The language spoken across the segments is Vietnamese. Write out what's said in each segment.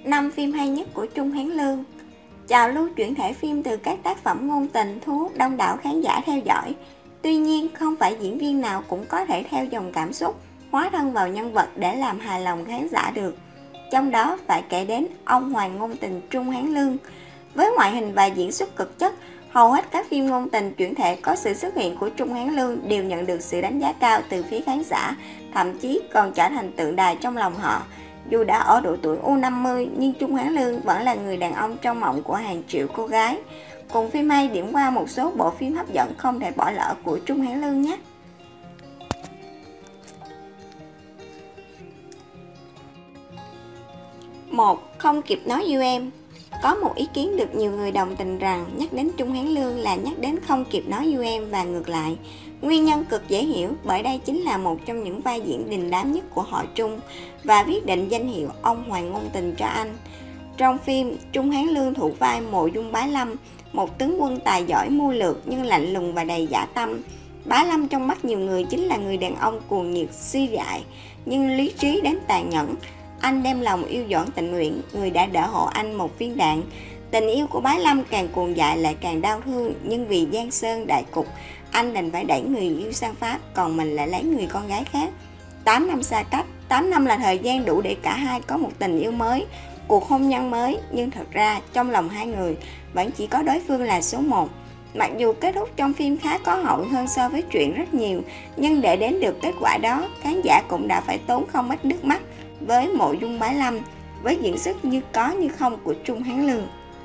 5 phim hay nhất của Trung Hán Lương. Trào lưu chuyển thể phim từ các tác phẩm ngôn tình thu hút đông đảo khán giả theo dõi. Tuy nhiên, không phải diễn viên nào cũng có thể theo dòng cảm xúc, hóa thân vào nhân vật để làm hài lòng khán giả được. Trong đó phải kể đến ông hoàng ngôn tình Trung Hán Lương. Với ngoại hình và diễn xuất cực chất, hầu hết các phim ngôn tình chuyển thể có sự xuất hiện của Trung Hán Lương đều nhận được sự đánh giá cao từ phía khán giả, thậm chí còn trở thành tượng đài trong lòng họ. Dù đã ở độ tuổi U50 nhưng Trung Hán Lương vẫn là người đàn ông trong mộng của hàng triệu cô gái. Cùng phim hay điểm qua một số bộ phim hấp dẫn không thể bỏ lỡ của Trung Hán Lương nhé. 1. Không kịp nói yêu em. Có một ý kiến được nhiều người đồng tình rằng nhắc đến Trung Hán Lương là nhắc đến Không kịp nói yêu em và ngược lại. Nguyên nhân cực dễ hiểu bởi đây chính là một trong những vai diễn đình đám nhất của họ Trung và viết định danh hiệu ông hoàng ngôn tình cho anh. Trong phim, Trung Hán Lương thủ vai Mộ Dung Bá Lâm, một tướng quân tài giỏi mưu lược nhưng lạnh lùng và đầy dã tâm. Bá Lâm trong mắt nhiều người chính là người đàn ông cuồng nhiệt suy dại nhưng lý trí đến tàn nhẫn. Anh đem lòng yêu Doãn Tịnh Uyển, người đã đỡ hộ anh một viên đạn. Tình yêu của Bá Lâm càng cuồng dại lại càng đau thương, nhưng vì giang sơn đại cục, anh đành phải đẩy người yêu sang Pháp, còn mình lại lấy người con gái khác. 8 năm xa cách, 8 năm là thời gian đủ để cả hai có một tình yêu mới, cuộc hôn nhân mới, nhưng thật ra trong lòng hai người vẫn chỉ có đối phương là số 1. Mặc dù kết thúc trong phim khá có hậu hơn so với truyện rất nhiều, nhưng để đến được kết quả đó, khán giả cũng đã phải tốn không ít nước mắt với Mộ Dung Bá Lâm, với diễn xuất như có như không của Trung Hán Lương.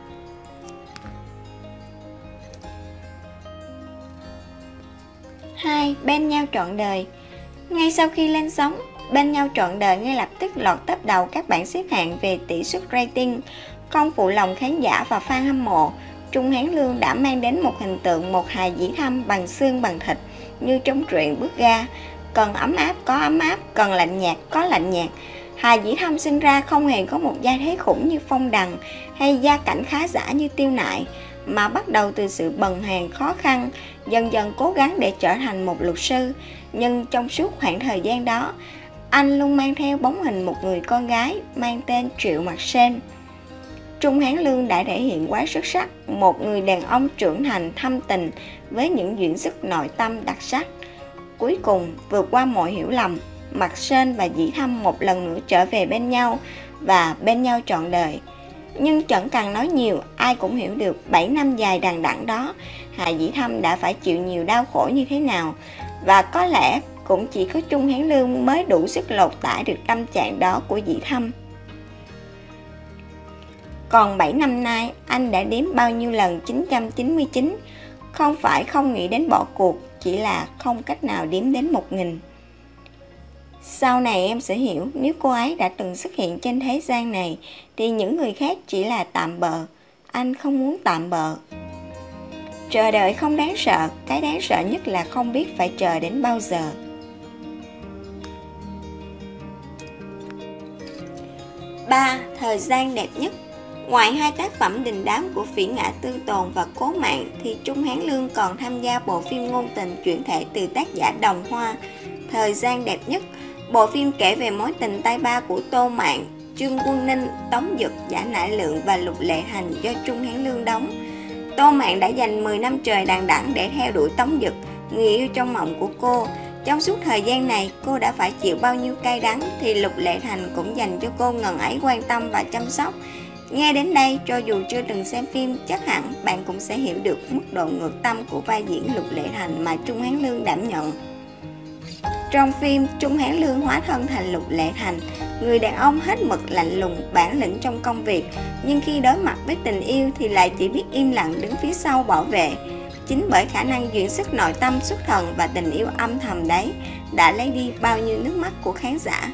2. Bên nhau trọn đời. Ngay sau khi lên sóng, Bên nhau trọn đời ngay lập tức lọt top đầu các bảng xếp hạng về tỷ suất rating. Không phụ lòng khán giả và fan hâm mộ, Trung Hán Lương đã mang đến một hình tượng một hài dĩ thâm bằng xương bằng thịt như trong truyện Bước Ga. Cần ấm áp có ấm áp, cần lạnh nhạt có lạnh nhạt. Hài dĩ thâm sinh ra không hề có một gia thế khủng như Phong Đằng hay gia cảnh khá giả như Tiêu Nại, mà bắt đầu từ sự bần hàn khó khăn, dần dần cố gắng để trở thành một luật sư. Nhưng trong suốt khoảng thời gian đó, anh luôn mang theo bóng hình một người con gái mang tên Triệu Mặc Sên. Trung Hán Lương đã thể hiện quá xuất sắc một người đàn ông trưởng thành thâm tình với những diễn xuất nội tâm đặc sắc. Cuối cùng, vượt qua mọi hiểu lầm, Mặc Sên và Dĩ Thâm một lần nữa trở về bên nhau và bên nhau trọn đời. Nhưng chẳng cần nói nhiều, ai cũng hiểu được 7 năm dài đằng đẵng đó, Hà Dĩ Thâm đã phải chịu nhiều đau khổ như thế nào. Và có lẽ cũng chỉ có Trung Hán Lương mới đủ sức lột tả được tâm trạng đó của Dĩ Thâm. Còn 7 năm nay, anh đã đếm bao nhiêu lần 999. Không phải không nghĩ đến bỏ cuộc, chỉ là không cách nào đếm đến 1000. Sau này em sẽ hiểu, nếu cô ấy đã từng xuất hiện trên thế gian này, thì những người khác chỉ là tạm bợ. Anh không muốn tạm bợ. Chờ đợi không đáng sợ, cái đáng sợ nhất là không biết phải chờ đến bao giờ. 3. Thời gian đẹp nhất. Ngoài hai tác phẩm đình đám của Phỉ Ngã Tư Tồn và Cố Mạng, thì Trung Hán Lương còn tham gia bộ phim ngôn tình chuyển thể từ tác giả Đồng Hoa, Thời gian đẹp nhất. Bộ phim kể về mối tình tay ba của Tô Mạn, Trương Quân Ninh, Tống Dực, Giả Nải Lượng và Lục Lệ Hành do Trung Hán Lương đóng. Tô Mạn đã dành 10 năm trời đằng đẵng để theo đuổi Tống Dực, người yêu trong mộng của cô. Trong suốt thời gian này, cô đã phải chịu bao nhiêu cay đắng, thì Lục Lệ Hành cũng dành cho cô ngần ấy quan tâm và chăm sóc. Nghe đến đây, cho dù chưa từng xem phim, chắc hẳn bạn cũng sẽ hiểu được mức độ ngược tâm của vai diễn Lục Lệ Hành mà Trung Hán Lương đảm nhận. Trong phim, Trung Hán Lương hóa thân thành Lục Lệ Hành, người đàn ông hết mực lạnh lùng, bản lĩnh trong công việc, nhưng khi đối mặt với tình yêu thì lại chỉ biết im lặng đứng phía sau bảo vệ. Chính bởi khả năng diễn xuất nội tâm xuất thần và tình yêu âm thầm đấy đã lấy đi bao nhiêu nước mắt của khán giả.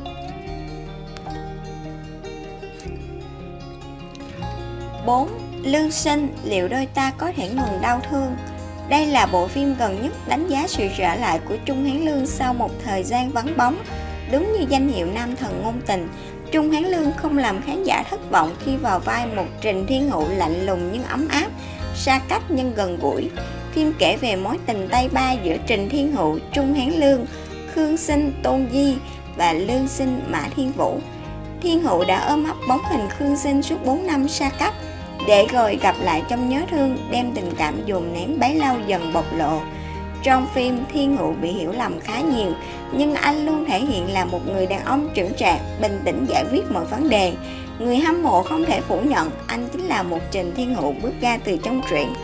4. Lương Sinh, liệu đôi ta có thể ngừng đau thương? Đây là bộ phim gần nhất đánh giá sự trở lại của Trung Hán Lương sau một thời gian vắng bóng. Đúng như danh hiệu nam thần ngôn tình, Trung Hán Lương không làm khán giả thất vọng khi vào vai một Trình Thiên Hữu lạnh lùng nhưng ấm áp, xa cách nhưng gần gũi. Phim kể về mối tình tay ba giữa Trình Thiên Hữu, Trung Hán Lương, Khương Sinh, Tôn Di và Lương Sinh, Mã Thiên Vũ. Thiên Hữu đã ôm ấp bóng hình Khương Sinh suốt 4 năm xa cách, để rồi gặp lại trong nhớ thương, đem tình cảm dồn nén bấy lâu dần bộc lộ. Trong phim, Thiên Hữu bị hiểu lầm khá nhiều, nhưng anh luôn thể hiện là một người đàn ông chững chạc, bình tĩnh giải quyết mọi vấn đề. Người hâm mộ không thể phủ nhận anh chính là một Trình Thiên Hữu bước ra từ trong truyện.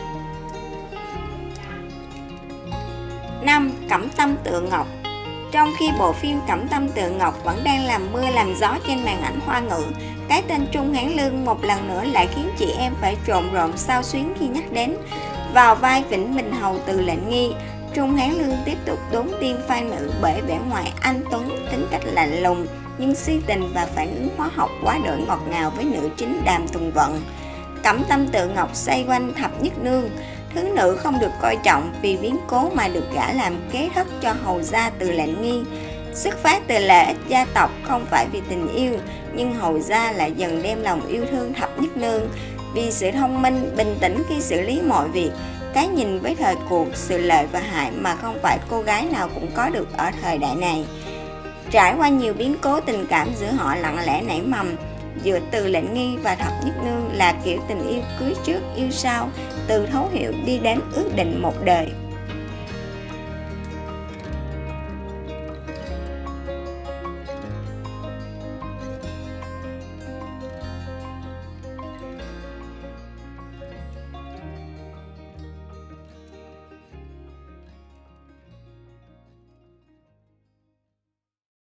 5. Cẩm Tâm Tự Ngọc. Trong khi bộ phim Cẩm Tâm Tự Ngọc vẫn đang làm mưa làm gió trên màn ảnh Hoa ngữ, cái tên Trung Hán Lương một lần nữa lại khiến chị em phải trộn rộn xao xuyến khi nhắc đến. Vào vai Vĩnh Bình Hầu Từ Lệnh Nghi, Trung Hán Lương tiếp tục đốn tim fan nữ bởi vẻ ngoài anh tuấn, tính cách lạnh lùng nhưng si tình và phản ứng hóa học quá đỗi ngọt ngào với nữ chính Đàm Tùng Vận. Cẩm Tâm Tự Ngọc xoay quanh Thập Nhất Nương, thứ nữ không được coi trọng vì biến cố mà được gả làm kế thất cho hầu gia Từ Lệnh Nghi. Xuất phát từ lợi ích gia tộc không phải vì tình yêu, nhưng hầu gia lại dần đem lòng yêu thương Thập Nhất Nương vì sự thông minh, bình tĩnh khi xử lý mọi việc, cái nhìn với thời cuộc, sự lợi và hại mà không phải cô gái nào cũng có được ở thời đại này. Trải qua nhiều biến cố, tình cảm giữa họ lặng lẽ nảy mầm. Giữa Từ Lệnh Nghi và Thập Nhất Nương là kiểu tình yêu cưới trước yêu sau, từ thấu hiểu đi đến ước định một đời.